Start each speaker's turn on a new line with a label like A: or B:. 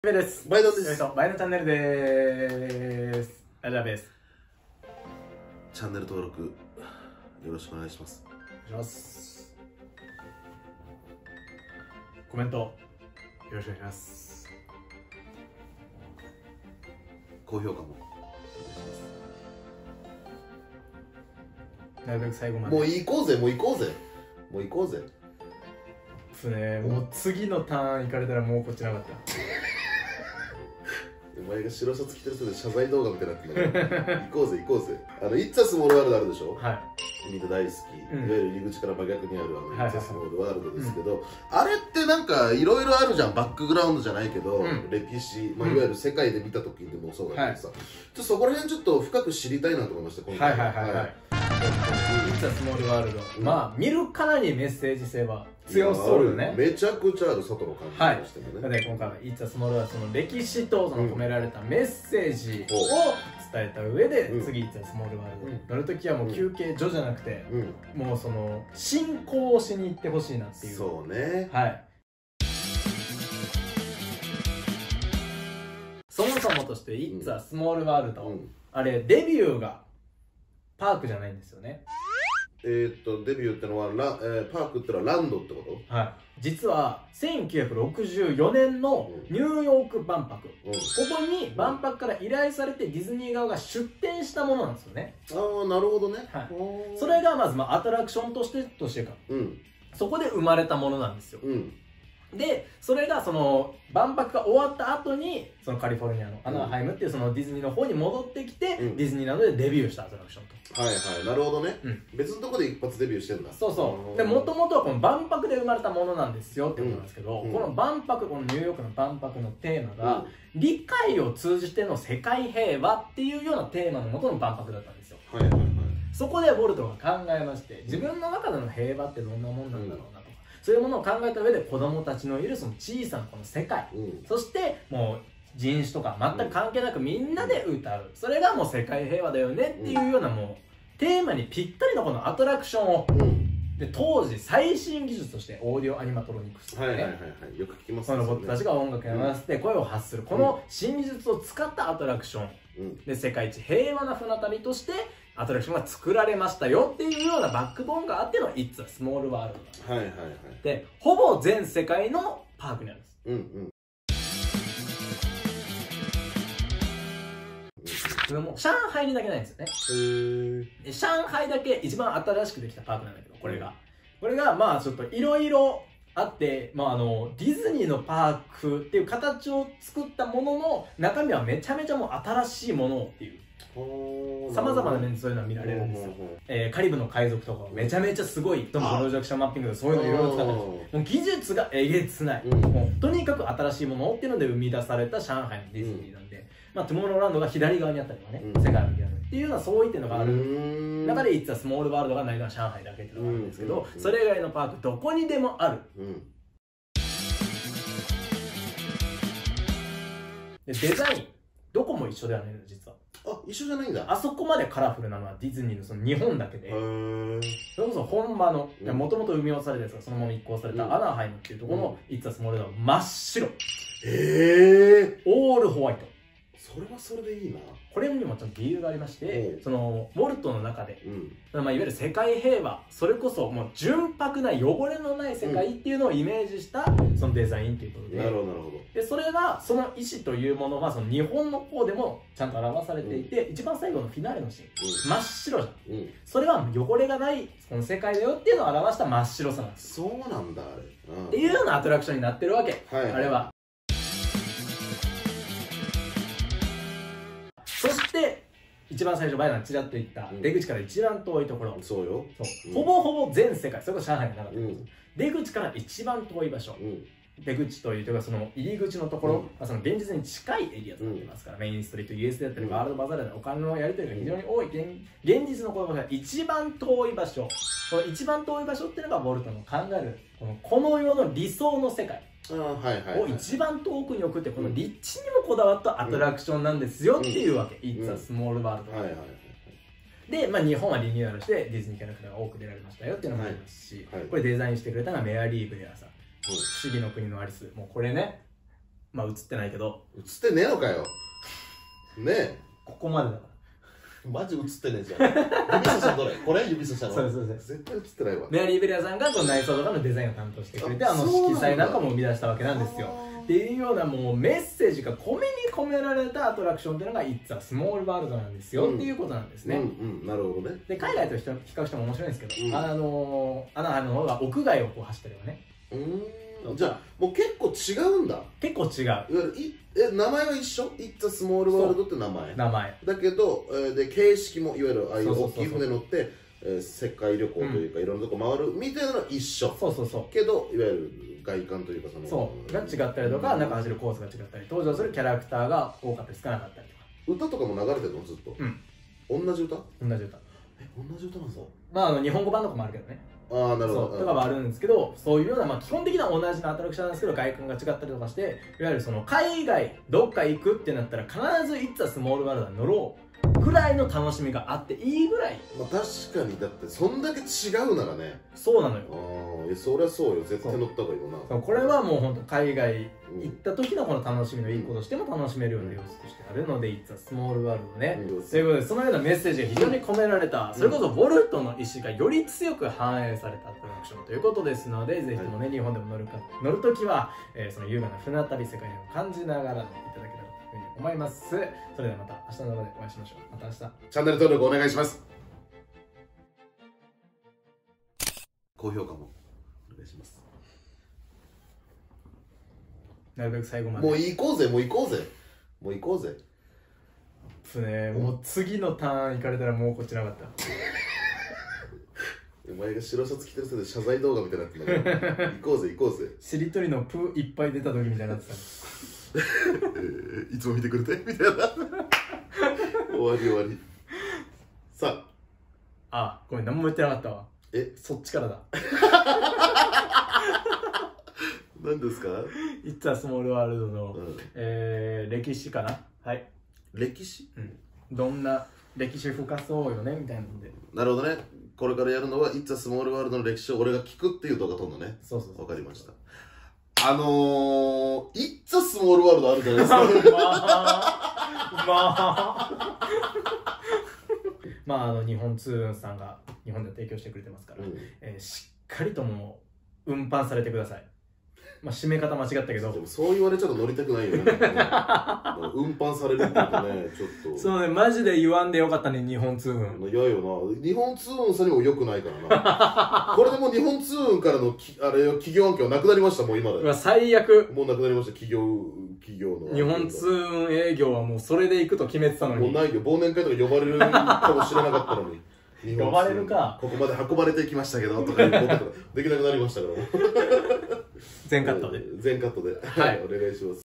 A: です。
B: バイドです。
A: バイドチャンネルです。ラジャーです。
B: チャンネル登録よろしくお願いします。
A: お願いします。コメントよろしくお願いします。
B: 高評価もお願いし
A: ます。なるべく最後まで。
B: もう行こうぜ、もう行こうぜ。もう行こうぜ。
A: ですね。もう次のターン行かれたらもうこっちなかった。
B: お前が白シャツ着てる人で謝罪動画みたいになってんだから行こうぜ行こうぜ。イッツァスモールワールドあるでしょ。
A: はい。
B: みんな大好き、
A: うん、
B: いわゆる入り口から真逆にあるイッツァスモールワールドですけど、
A: うん、
B: あれってなんかいろいろあるじゃん。バックグラウンドじゃないけど、
A: うん、
B: 歴史、いわゆる世界で見た時でもそうだけどさ、そこら辺ちょっと深く知りたいなと思いました、今回は。
A: イッツァスモールワールド、まあ見るからにメッセージ性は強そうよね。
B: めちゃくちゃある外の感じとしてもね。
A: で今回はイッツァスモールワールド、その歴史とその込められたメッセージを伝えた上で、次イッツァスモールワールド乗るときはもう休憩所じゃなくて、もうその進行をしに行ってほしいなっていう。
B: そうね。
A: はい。そもそもとしてイッツァスモールワールド、あれデビューがパークじゃないんですよね。
B: デビューってのはパークってのはランドってこと？
A: はい。実は1964年のニューヨーク万博、ここに万博から依頼されてディズニー側が出展したものなんですよね。
B: ああ、なるほどね。
A: はい。それがまずアトラクションとしてか、そこで生まれたものなんですよ。で、それがその万博が終わった後にそのカリフォルニアのアナハイムっていうそのディズニーの方に戻ってきて、ディズニーなどでデビューしたアトラクションと。
B: はいはい、なるほどね。別のとこで一発デビューしてんだ。
A: そうそう。で、もともとはこの万博で生まれたものなんですよってことなんですけど、この万博、このニューヨークの万博のテーマが、理解を通じての世界平和っていうようなテーマのもとの万博だったんですよ。はいはいはい。そこでウォルトが考えまして、自分の中での平和ってどんなもんなんだろうなとか、そういうものを考えた上で子供たちのいるその小さなこの世界、そしてもう人種とか全く関係なくみんなで歌う、それがもう世界平和だよねっていうようなもうテーマにぴったりのこのアトラクションを、で当時最新技術としてオーディオアニマトロニクスとかね、
B: よく聞きます
A: そのロボットたちが音楽に合わせて声を発するこの新技術を使ったアトラクションで世界一平和な船旅としてアトラクションが作られましたよっていうようなバックボーンがあっての It's a Small World で、ほぼ全世界のパークにあるんです。もう上海にだけないんですよね。で上海だけ一番新しくできたパークなんだけど、これがまあちょっといろいろあって、まあディズニーのパークっていう形を作ったものの中身はめちゃめちゃもう新しいものっていうさまざまな面でそういうのは見られるんですよ。カリブの海賊とかめちゃめちゃすごいプロジェクションマッピングでそういうのいろいろ使ってるんですよ。もう技術がえげつない、もうとにかく新しいものっていうので生み出された上海のディズニーなんで、まあトゥモローランドが左側にあったりとかね、世界の右側にっていうのはそういったのがある中で、It's a Small Worldがないのは上海だけっていうのがあるんですけど、それ以外のパークどこにでもある。でデザインどこも一緒ではないの実は。
B: 一緒じゃないんだ。
A: あそこまでカラフルなのはディズニーのその日本だけで、それこそ本場のもともと生み落とされたやつがそのまま移行されたアナハイムっていうところのIt's a Small Worldは真っ白、オールホワイト。
B: それはそれでいいな。
A: これにもちゃんと理由がありまして、そのウォルトの中で、いわゆる世界平和、それこそもう純白な汚れのない世界っていうのをイメージしたそのデザインっていうことで、でそれがその意思というものはその日本の方でもちゃんと表されていて、一番最後のフィナーレのシーン、真っ白じゃん、それは汚れがないこの世界だよっていうのを表した真っ白さなんです。
B: そうなんだ、あれ
A: っていうようなアトラクションになってるわけ、あれは。そして一番最初バイナーちらっと言った出口から一番遠いところ、
B: そうよ、
A: ほぼほぼ全世界、それこそ上海がなかった、出口から一番遠い場所、出口というとかその入り口のところ、その現実に近いエリアとなってますから、メインストリート US だったりワールドバザールでお金のやり取りが非常に多い現実のこの場所が一番遠い場所、この一番遠い場所っていうのがウォルトの考えるこの世の理想の世界を一番遠くに置くって、この立地にもこだわったアトラクションなんですよっていうわけ、It's a Small World。で、まあ、日本はリニューアルしてディズニーキャラクターが多く出られましたよっていうのもありますし、これデザインしてくれたのがメアリー・ブレアさん、不思議の国のアリス、もうこれね、 まあ映ってないけど。
B: 映ってねえのかよ。ねえ。
A: ここまでだから。
B: マジ映ってねえじゃん。指さしたのどれ？これ指さしたの？
A: そう
B: 絶対映ってないわ。
A: メアリー・ベリアさんがこの内装とかのデザインを担当してくれて、色彩なんかも生み出したわけなんですよ。っていうようなもうメッセージが込みに込められたアトラクションっていうのが It's a Small World なんですよ、っていうことなんですね。
B: なるほどね。で
A: 海外と比較しても面白いんですけど、アナハイムの方が屋外をこう走ったりはね。
B: じゃあもう結構違うんだ。
A: 結構違う。いわ
B: ゆる名前は一緒？ It's a Small World って名前だけど、で形式もいわゆるああいう大きい船乗って世界旅行というかいろんなとこ回るみたいなのは一緒。けどいわゆる外観というか
A: が違ったりとか、中走るコースが違ったり、登場するキャラクターが多かったり少なかったり
B: とか。歌とかも流れてるのずっと？同じ歌？
A: 同じ歌。
B: 同じ歌なんですか？
A: まあ日本語版とかもあるけどね。
B: ああ、なるほど。
A: とかはあるんですけど、そういうような、まあ、基本的な同じなアトラクションなんですけど、外観が違ったりとかして、いわゆるその海外どっか行くってなったら必ず「It's a Small World」に乗ろうぐらいの楽しみがあっていいぐらい。
B: まあ確かに、だってそんだけ違うならね。
A: そうなのよ。
B: そりゃそうよ、絶対乗った方がいいよな。
A: これはもう本当海外行った時のこの楽しみのいいことしても楽しめるような様子としてあるので、It's a Small World ね。ということで、そのようなメッセージが非常に込められた、それこそボルトの意思がより強く反映されたアトラクションということですので、ぜひともね、日本でも乗るときは、その優雅な船旅世界を感じながら乗っていただけたらというふうに思います。それではまた明日の動画でお会いしましょう。また明日。
B: チャンネル登録お願いします。高評価もお願いします。
A: なるべく最後まで。
B: もう行こうぜ、もう行こうぜ。もう行こうぜ。
A: ね、もう次のターン行かれたらもうこっちなかった。
B: お前が白シャツ着てるせいで謝罪動画みたいになってんだから行こうぜ行こうぜ。
A: しりとりのプーいっぱい出た時みたいになってた。
B: いつも見てくれてみたいな。終わり。さ
A: あ、ごめん、何も言ってなかったわ。そっちからだ。
B: 何ですか？
A: It's a Small World の、歴史かな。はい。
B: 歴史？
A: どんな歴史深そうよねみたいなので。
B: なるほどね。これからやるのは It's a Small World の歴史を俺が聞くっていう動画撮るのね。
A: そう
B: わかりました。It's a Small World あるじゃないですか。
A: まあ日本ツーンさんが日本で提供してくれてますから、しっかりとも運搬されてください。まあ締め方間違ったけど、
B: そう言われちゃうと乗りたくないよね。運搬されるって言うとね、ちょっと
A: そうね、マジで言わんでよかったね、日本ツーン。
B: 嫌よな。日本ツーンさんにも良くないからな。これでもう日本ツーンからの企業案件はなくなりました。もう今で
A: 最悪。
B: もうなくなりました。企業の
A: 日本ツーン営業はもうそれで行くと決めてたのに。
B: もうないよ。忘年会とか呼ばれるかもしれなかったのに。
A: 呼ばれるか。
B: ここまで運ばれてきましたけどとかいうことができなくなりましたから。
A: 全カットで。
B: 全カットで。はい、お願いします。